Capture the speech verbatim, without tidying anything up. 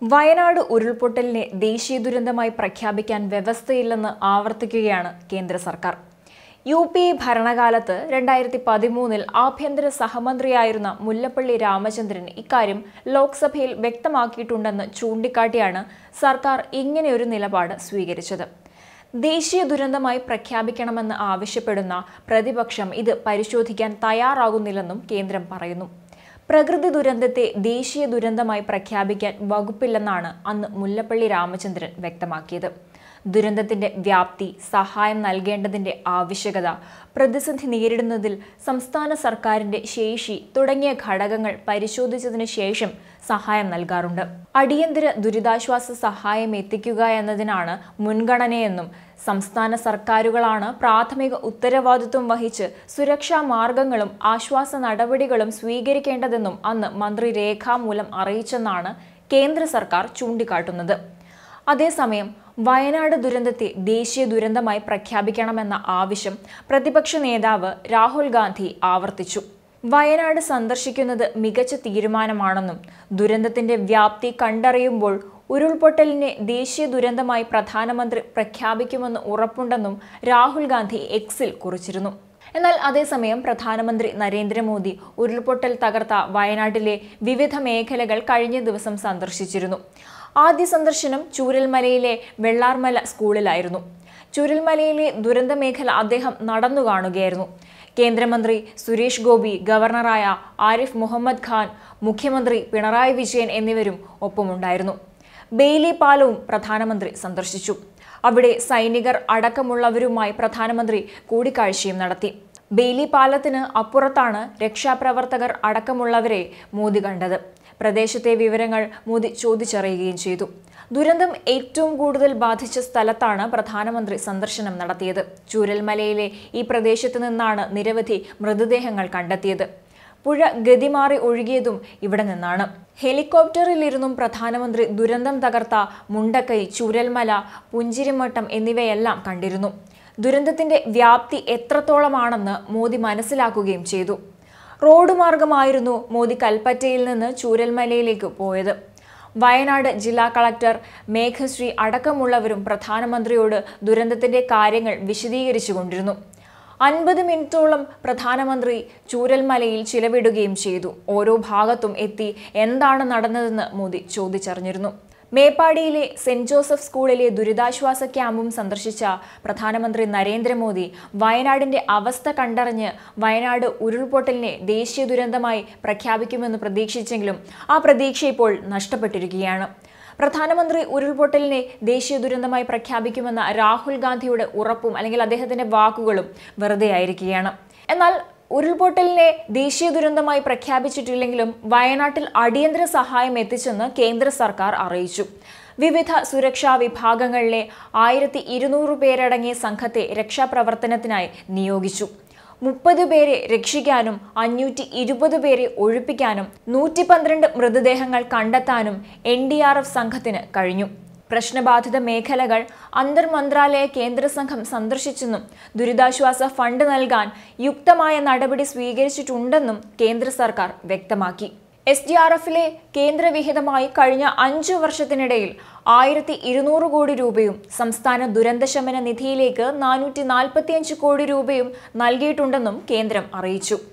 വയനാട് ഉരുൾപൊട്ടലിനെ ദേശീയ ദുരന്തമായി പ്രഖ്യാപിക്കാൻ വ്യവസ്ഥയില്ലെന്ന് ആവർത്തിക്കുകയാണ് കേന്ദ്ര സർക്കാർ. യു പി എ ഭരണകാലത്ത് രണ്ടായിരത്തി പതിമൂന്നിൽ ആഭ്യന്തര സഹമന്ത്രിയായിരുന്ന മുല്ലപ്പള്ളി രാമചന്ദ്രൻ ഇക്കാര്യം ലോക്സഭയിൽ വ്യക്തമാക്കിയിട്ടുണ്ടെന്ന് ചൂണ്ടിക്കാട്ടിയാണ് സർക്കാർ ഇങ്ങനെയൊരു നിലപാട് സ്വീകരിച്ചത്. ദേശീയ ദുരന്തമായി പ്രഖ്യാപിക്കണമെന്ന് ആവശ്യപ്പെടുന്ന പ്രതിപക്ഷം ഇത് പരിശോധിക്കാൻ തയ്യാറാകുന്നില്ലെന്നും കേന്ദ്രം പറയുന്നു. പ്രകൃതി ദുരന്തത്തെ ദേശീയ ദുരന്തമായി പ്രഖ്യാപിക്കാൻ വകുപ്പില്ലെന്നാണ് അന്ന് മുല്ലപ്പള്ളി രാമചന്ദ്രൻ വ്യക്തമാക്കിയത്. ദുരന്തത്തിന്റെ വ്യാപ്തി, സഹായം നൽകേണ്ടതിന്റെ ആവശ്യകത, പ്രതിസന്ധി നേരിടുന്നതിൽ സംസ്ഥാന സർക്കാരിന്റെ ശേഷി തുടങ്ങിയ ഘടകങ്ങൾ പരിശോധിച്ചതിനു ശേഷം സഹായം നൽകാറുണ്ട്. അടിയന്തര ദുരിതാശ്വാസ സഹായം എത്തിക്കുക എന്നതിനാണ് മുൻഗണനയെന്നും സംസ്ഥാന സർക്കാരുകളാണ് പ്രാഥമിക ഉത്തരവാദിത്വം വഹിച്ച് സുരക്ഷാ മാർഗങ്ങളും ആശ്വാസ നടപടികളും സ്വീകരിക്കേണ്ടതെന്നും അന്ന് മന്ത്രി രേഖാമൂലം അറിയിച്ചെന്നാണ് കേന്ദ്ര സർക്കാർ ചൂണ്ടിക്കാട്ടുന്നത്. അതേസമയം വയനാട് ദുരന്തത്തെ ദേശീയ ദുരന്തമായി പ്രഖ്യാപിക്കണമെന്ന ആവശ്യം പ്രതിപക്ഷ നേതാവ് രാഹുൽ ഗാന്ധി ആവർത്തിച്ചു. വയനാട് സന്ദർശിക്കുന്നത് മികച്ച തീരുമാനമാണെന്നും ദുരന്തത്തിന്റെ വ്യാപ്തി കണ്ടറിയുമ്പോൾ ഉരുൾപൊട്ടലിനെ ദേശീയ ദുരന്തമായി പ്രധാനമന്ത്രി പ്രഖ്യാപിക്കുമെന്ന് ഉറപ്പുണ്ടെന്നും രാഹുൽ ഗാന്ധി എക്സിൽ കുറിച്ചിരുന്നു. എന്നാൽ അതേസമയം പ്രധാനമന്ത്രി നരേന്ദ്രമോദി ഉരുൾപൊട്ടൽ തകർത്ത വയനാട്ടിലെ വിവിധ മേഖലകൾ കഴിഞ്ഞ ദിവസം സന്ദർശിച്ചിരുന്നു. ആദ്യ സന്ദർശനം ചൂരൽമലയിലെ വെള്ളാർമല സ്കൂളിലായിരുന്നു. ചൂരൽമലയിലെ ദുരന്ത മേഖല അദ്ദേഹം നടന്നു കാണുകയായിരുന്നു. കേന്ദ്രമന്ത്രി സുരേഷ് ഗോപി, ഗവർണറായ ആരിഫ് മുഹമ്മദ് ഖാൻ, മുഖ്യമന്ത്രി പിണറായി വിജയൻ എന്നിവരും ഒപ്പമുണ്ടായിരുന്നു. ബെയ്ലി പാലവും പ്രധാനമന്ത്രി സന്ദർശിച്ചു. അവിടെ സൈനികർ അടക്കമുള്ളവരുമായി പ്രധാനമന്ത്രി കൂടിക്കാഴ്ചയും നടത്തി. ബെയ്ലി പാലത്തിന് അപ്പുറത്താണ് രക്ഷാപ്രവർത്തകർ അടക്കമുള്ളവരെ മോദി കണ്ടത്. പ്രദേശത്തെ വിവരങ്ങൾ മോദി ചോദിച്ചറിയുകയും ചെയ്തു. ദുരന്തം ഏറ്റവും കൂടുതൽ ബാധിച്ച സ്ഥലത്താണ് പ്രധാനമന്ത്രി സന്ദർശനം നടത്തിയത്. ചൂരൽമലയിലെ ഈ പ്രദേശത്ത് നിന്നാണ് നിരവധി മൃതദേഹങ്ങൾ കണ്ടെത്തിയത്. പുഴ ഗതിമാറി ഒഴുകിയതും ഇവിടെ നിന്നാണ്. ഹെലികോപ്റ്ററിലിരുന്നും പ്രധാനമന്ത്രി ദുരന്തം തകർത്ത മുണ്ടക്കൈ, ചൂരൽമല, പുഞ്ചിരിമട്ടം എന്നിവയെല്ലാം കണ്ടിരുന്നു. ദുരന്തത്തിന്റെ വ്യാപ്തി എത്രത്തോളമാണെന്ന് മോദി മനസ്സിലാക്കുകയും ചെയ്തു. റോഡ് മാർഗമായിരുന്നു മോദി കൽപ്പറ്റയിൽ നിന്ന് ചൂരൽമലയിലേക്ക് പോയത്. വയനാട് ജില്ലാ കളക്ടർ മേഘശ്രീ അടക്കമുള്ളവരും പ്രധാനമന്ത്രിയോട് ദുരന്തത്തിന്റെ കാര്യങ്ങൾ വിശദീകരിച്ചുകൊണ്ടിരുന്നു. അൻപത് മിനിറ്റോളം പ്രധാനമന്ത്രി ചൂരൽമലയിൽ ചിലവിടുകയും ചെയ്തു. ഓരോ ഭാഗത്തും എത്തി എന്താണ് നടന്നതെന്ന് മോദി ചോദിച്ചറിഞ്ഞിരുന്നു. മേപ്പാടിയിലെ സെന്റ് ജോസഫ് സ്കൂളിലെ ദുരിതാശ്വാസ ക്യാമ്പും സന്ദർശിച്ച പ്രധാനമന്ത്രി നരേന്ദ്രമോദി വയനാടിന്റെ അവസ്ഥ കണ്ടറിഞ്ഞ് വയനാട് ഉരുൾപൊട്ടലിനെ ദേശീയ ദുരന്തമായി പ്രഖ്യാപിക്കുമെന്ന് പ്രതീക്ഷിച്ചെങ്കിലും ആ പ്രതീക്ഷ ഇപ്പോൾ നഷ്ടപ്പെട്ടിരിക്കുകയാണ്. പ്രധാനമന്ത്രി ഉരുൾപൊട്ടലിനെ ദേശീയ ദുരന്തമായി പ്രഖ്യാപിക്കുമെന്ന രാഹുൽ ഗാന്ധിയുടെ ഉറപ്പും അല്ലെങ്കിൽ അദ്ദേഹത്തിന്റെ വാക്കുകളും വെറുതെ ആയിരിക്കുകയാണ്. എന്നാൽ ഉരുൾപൊട്ടലിനെ ദേശീയ ദുരന്തമായി പ്രഖ്യാപിച്ചിട്ടില്ലെങ്കിലും വയനാട്ടിൽ അടിയന്തര സഹായം എത്തിച്ചെന്ന് കേന്ദ്ര സർക്കാർ അറിയിച്ചു. വിവിധ സുരക്ഷാ വിഭാഗങ്ങളിലെ ആയിരത്തി ഇരുന്നൂറ് പേരടങ്ങിയ സംഘത്തെ രക്ഷാപ്രവർത്തനത്തിനായി നിയോഗിച്ചു. മുപ്പത് പേരെ രക്ഷിക്കാനും അഞ്ഞൂറ്റി ഇരുപത് പേരെ ഒഴിപ്പിക്കാനും നൂറ്റി പന്ത്രണ്ട് മൃതദേഹങ്ങൾ കണ്ടെത്താനും എൻ ഡി ആർ എഫ് സംഘത്തിന് കഴിഞ്ഞു. പ്രശ്നബാധിത മേഖലകൾ അന്തർ മന്ത്രാലയ കേന്ദ്ര സംഘം സന്ദർശിച്ചെന്നും ദുരിതാശ്വാസ ഫണ്ട് നൽകാൻ യുക്തമായ നടപടി സ്വീകരിച്ചിട്ടുണ്ടെന്നും കേന്ദ്ര സർക്കാർ വ്യക്തമാക്കി. എസ് ഡി ആർ എഫിലെ കേന്ദ്രവിഹിതമായി കഴിഞ്ഞ അഞ്ചു വർഷത്തിനിടയിൽ ആയിരത്തി ഇരുന്നൂറ് കോടി രൂപയും സംസ്ഥാന ദുരന്തശമന നിധിയിലേക്ക് നാനൂറ്റി നാൽപ്പത്തിയഞ്ച് കോടി രൂപയും നൽകിയിട്ടുണ്ടെന്നും കേന്ദ്രം അറിയിച്ചു.